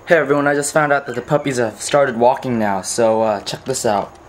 Hey everyone, I just found out that the puppies have started walking now, so check this out.